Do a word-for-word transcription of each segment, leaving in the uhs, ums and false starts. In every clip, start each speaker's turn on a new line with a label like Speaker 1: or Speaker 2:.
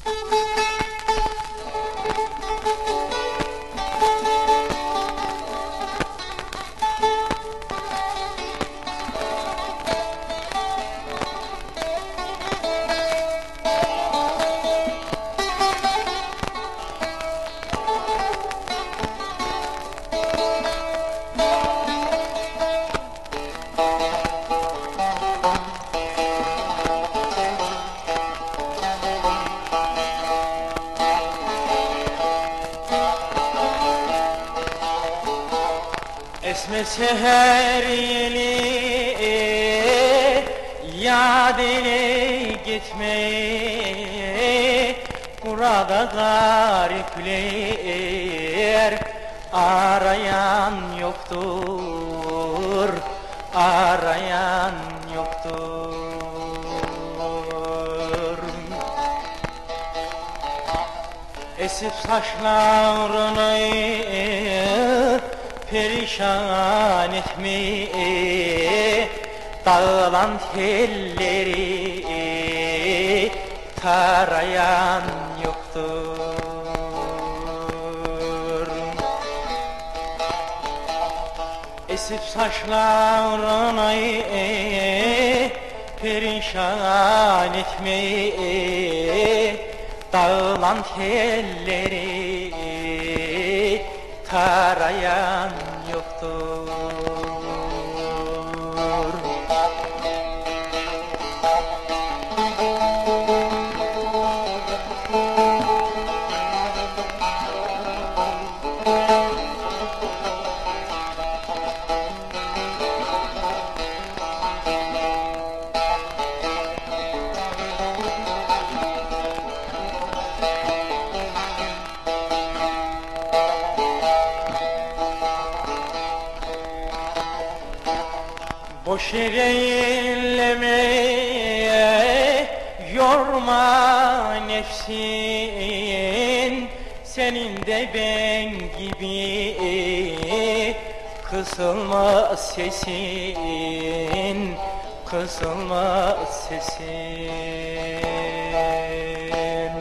Speaker 1: Esmese her yeli yad ile gitmeyi, burada garipler arayan yoktur, arayan yoktur. Esip saçlarını perişan etmeyi, dağılan telleri tarayan yoktur. Esip saçlarını perişan etmeyi, dağılan telleri tarayan yoktur. Boş yere inlemeye yorma nefsin, senin de ben gibi kısılma sesin, kısılma sesin.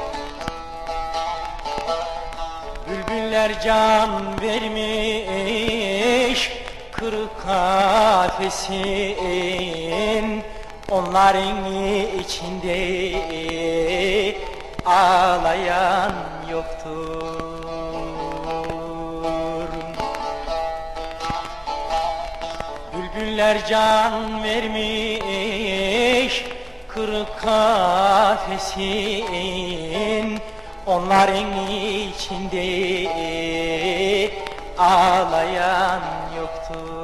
Speaker 1: Bülbüller can vermiş kırık kafesin, onların içinde ağlayan yoktur. Bülbüller can vermiş kırık kafesin, onların içinde ağlayan yoktur.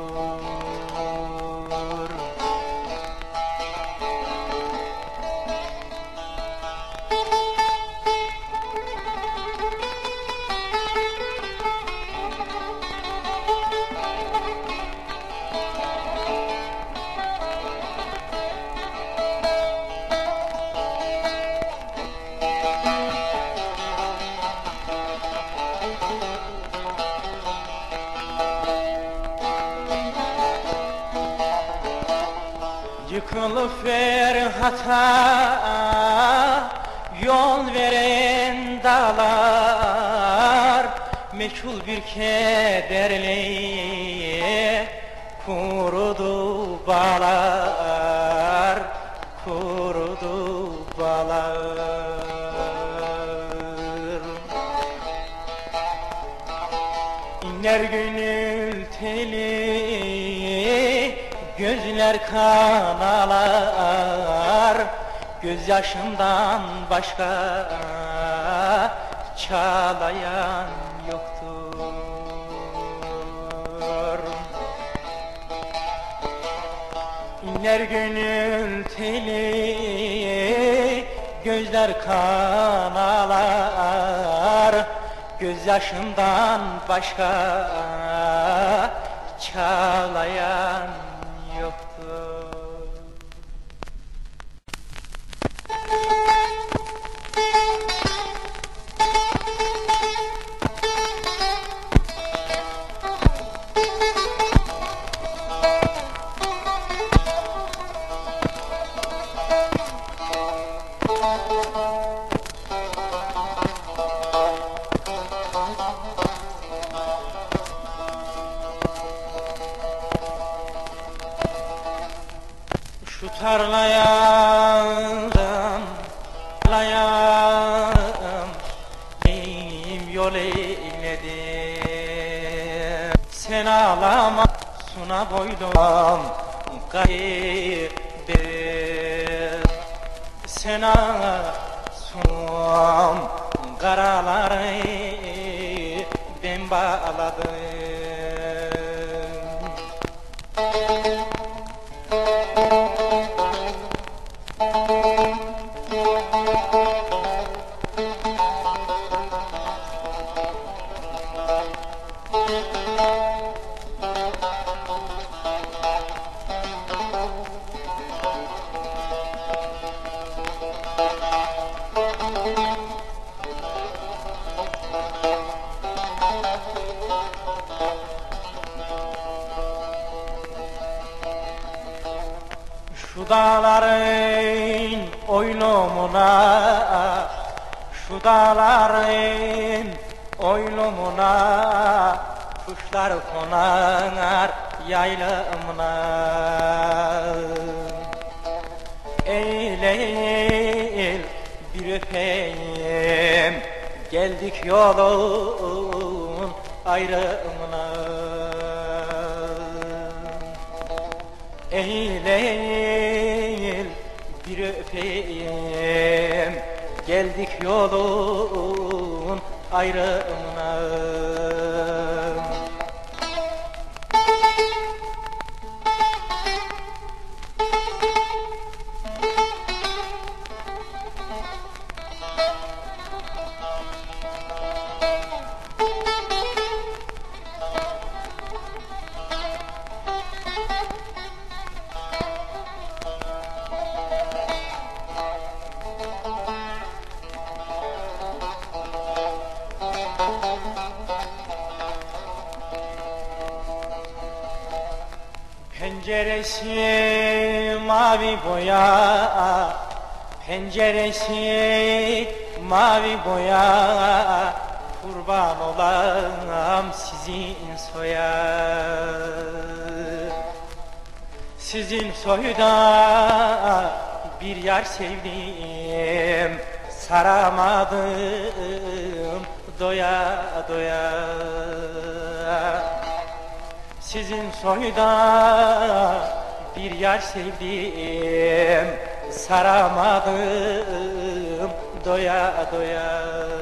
Speaker 1: Yıkılıp Ferhat'a yol veren dağlar, meçhul bir kederle kurudu bağlar, kurudu bağlar. İnler gönül teli, gözler kan ağlar, gözyaşından başka çağlayan yoktur. İnler gönül teli, gözler kan ağlar, gözyaşından başka çağlayan yoktur.
Speaker 2: Thank you.
Speaker 1: Tarlayam, tarlayam, neyim yol eyledim. Sen ağlama, suna boydum garibim. Sen ağlasın, karaları ben bağladım. Şu dağların oylumuna, şu dağların oylumuna, kuşlar konar yaylımına. Eğil eğil bir öpeyim, geldik yolun ayrımına. Eğil eğil bir öpeyim, geldik yolun ayrımına. Penceresi mavi boya, penceresi mavi boya, kurban olam sizin soya. Sizin soyda bir yar sevdim, saramadım doya doya. Sizin soyda bir yar sevdim, saramadım doya doya.